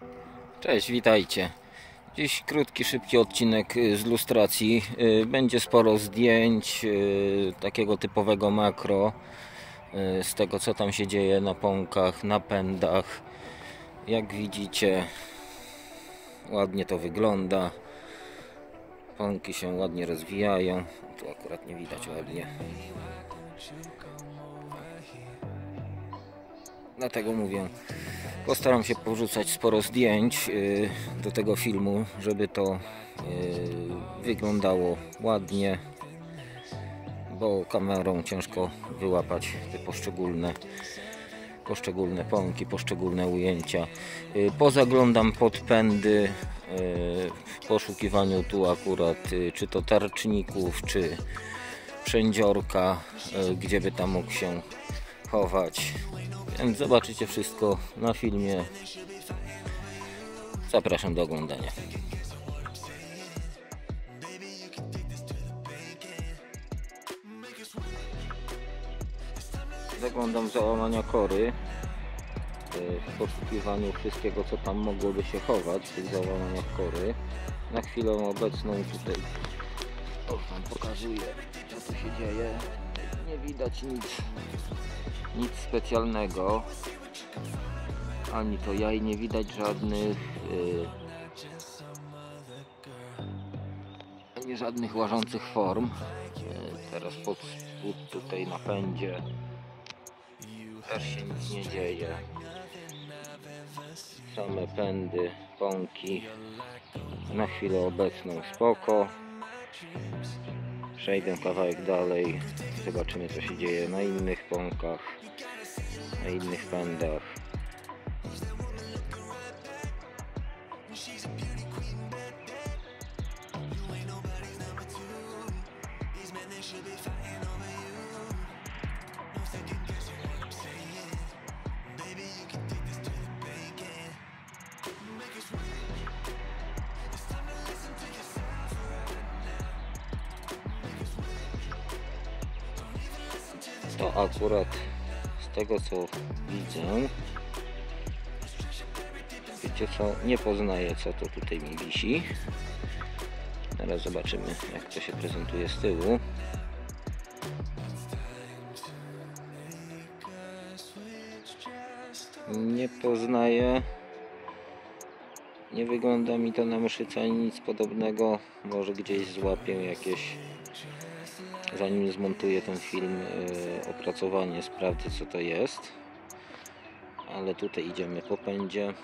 Cześć, witajcie. Dziś krótki, szybki odcinek z lustracji. Będzie sporo zdjęć takiego typowego makro z tego, co tam się dzieje na pąkach, na pędach. Jak widzicie, ładnie to wygląda. Pąki się ładnie rozwijają. Tu akurat nie widać ładnie. Dlatego mówię, postaram się porzucać sporo zdjęć do tego filmu, żeby to wyglądało ładnie, bo kamerą ciężko wyłapać te poszczególne pąki, poszczególne ujęcia. Pozaglądam pod pędy w poszukiwaniu tu akurat czy to tarczników, czy przędziorka, gdzie by tam mógł się chować. Więc zobaczycie wszystko na filmie. Zapraszam do oglądania. Zaglądam w załamania kory w poszukiwaniu wszystkiego, co tam mogłoby się chować w tych załamaniach kory. Na chwilę obecną tutaj wam pokazuję, co tu się dzieje. Nie widać nic specjalnego, ani to jaj, nie widać żadnych łażących form. Teraz pod spód tutaj na pędzie też się nic nie dzieje. Same pędy, pąki na chwilę obecną spoko. Przejdę kawałek dalej, zobaczymy, co się dzieje na innych pąkach, na innych pędach. To akurat z tego, co widzę, wiecie co, nie poznaję, co to tutaj mi wisi. Teraz zobaczymy, jak to się prezentuje z tyłu. Nie poznaję. Nie wygląda mi to na mszycę ani nic podobnego. Może gdzieś złapię jakieś, zanim zmontuję ten film, opracowanie, sprawdzę, co to jest. Ale tutaj idziemy po pędzie.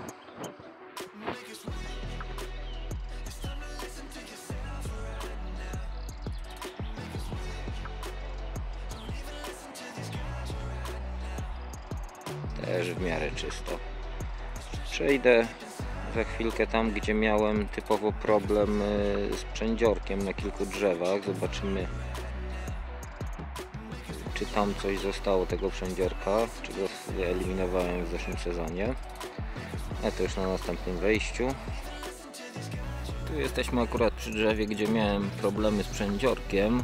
Też w miarę czysto. Przejdę za chwilkę tam, gdzie miałem typowo problem z przędziorkiem na kilku drzewach. Zobaczymy, czy tam coś zostało tego przędziorka, czy go wyeliminowałem w zeszłym sezonie. A to już na następnym wejściu. Tu jesteśmy akurat przy drzewie, gdzie miałem problemy z przędziorkiem.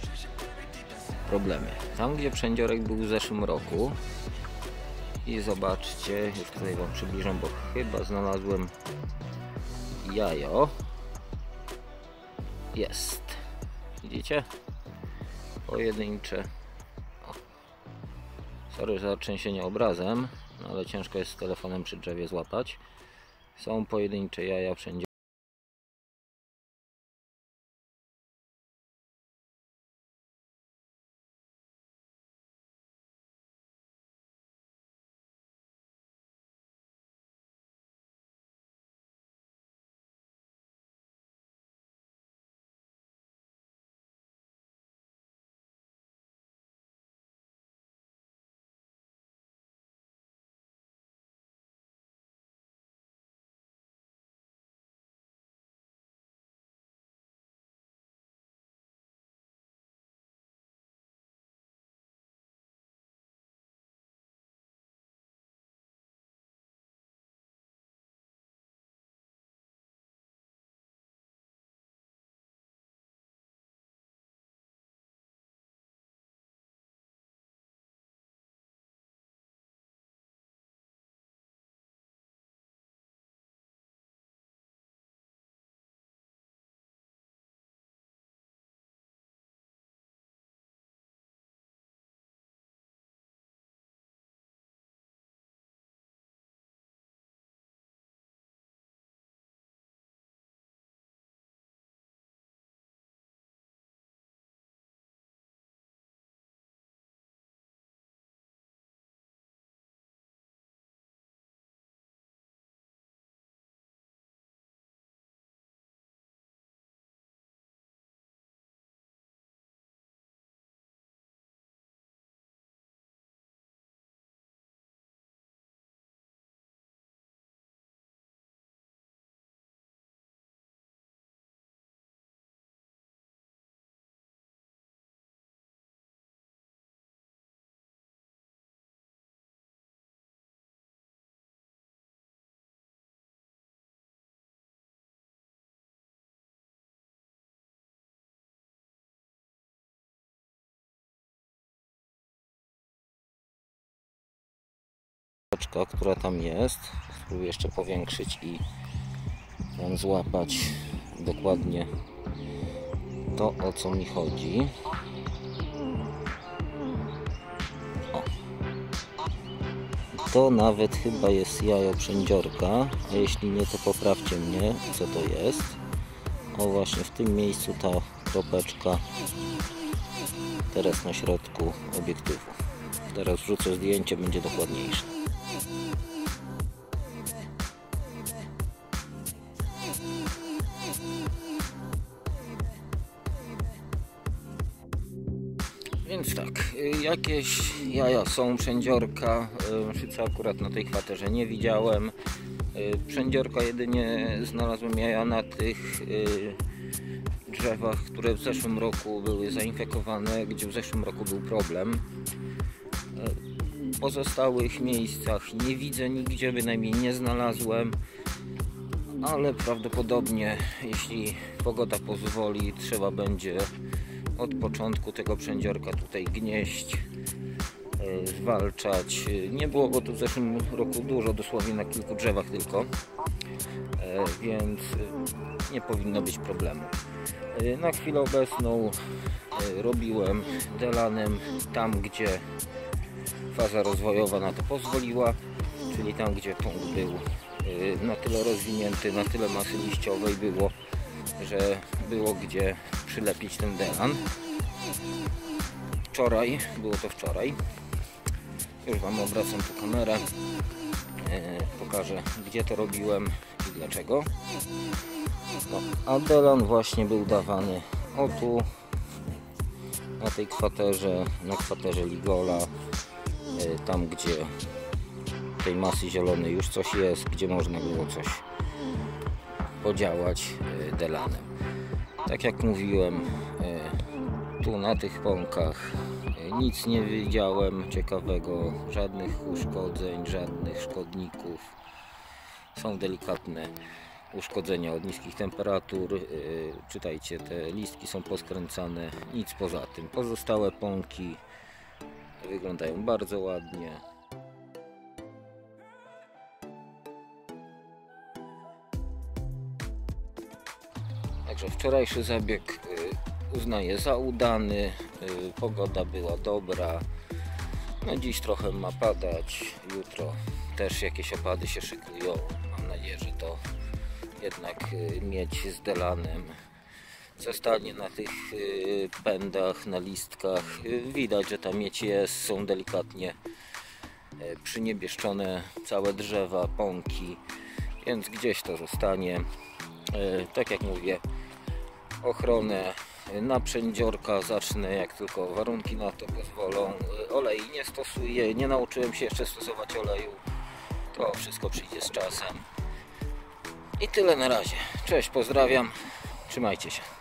Tam, gdzie przędziorek był w zeszłym roku. I zobaczcie, już tutaj wam przybliżam, bo chyba znalazłem jajo. Jest. Widzicie? Pojedyncze. O. Sorry za trzęsienie obrazem, no ale ciężko jest z telefonem przy drzewie złapać. Są pojedyncze jaja wszędzie. która tam jest. Spróbuję jeszcze powiększyć i wam złapać dokładnie to, o co mi chodzi. O. To nawet chyba jest jajo przędziorka, a jeśli nie, to poprawcie mnie, co to jest. O, właśnie w tym miejscu ta kropeczka teraz na środku obiektywu. Teraz wrzucę zdjęcie, będzie dokładniejsze. Więc tak, jakieś jaja są, przędziorka, szyca akurat na tej kwaterze nie widziałem. Przędziorka jedynie znalazłem jaja na tych drzewach, które w zeszłym roku były zainfekowane, gdzie w zeszłym roku był problem. W pozostałych miejscach nie widzę nigdzie, bynajmniej nie znalazłem, ale prawdopodobnie, jeśli pogoda pozwoli, trzeba będzie od początku tego przędziorka tutaj gnieść, zwalczać. Nie było go tu w zeszłym roku dużo, dosłownie na kilku drzewach tylko, więc nie powinno być problemu. Na chwilę obecną robiłem delanem tam, gdzie faza rozwojowa na to pozwoliła, czyli tam, gdzie punkt był na tyle rozwinięty, na tyle masy liściowej było, że było gdzie przylepić ten delan. Wczoraj, już wam obracam tu kamerę, pokażę, gdzie to robiłem i dlaczego. No, a delan właśnie był dawany o tu, na tej kwaterze, na kwaterze Ligola, tam gdzie tej masy zielonej już coś jest, gdzie można było coś podziałać delanem. Tak jak mówiłem, tu na tych pąkach nic nie widziałem ciekawego, żadnych uszkodzeń, żadnych szkodników. Są delikatne uszkodzenia od niskich temperatur. Czytajcie, te listki są poskręcane, nic poza tym. Pozostałe pąki wyglądają bardzo ładnie. Także wczorajszy zabieg uznaję za udany, pogoda była dobra. No dziś trochę ma padać, jutro też jakieś opady się szykują. Mam nadzieję, że to jednak miedź z delanem zostanie na tych pędach, na listkach. Widać, że ta miedź jest, są delikatnie przyniebieszczone całe drzewa, pąki, więc gdzieś to zostanie. Tak jak mówię, ochronę na przędziorka zacznę, jak tylko warunki na to pozwolą. Olej nie stosuję, nie nauczyłem się jeszcze stosować oleju. To wszystko przyjdzie z czasem. I tyle na razie. Cześć, pozdrawiam. Trzymajcie się.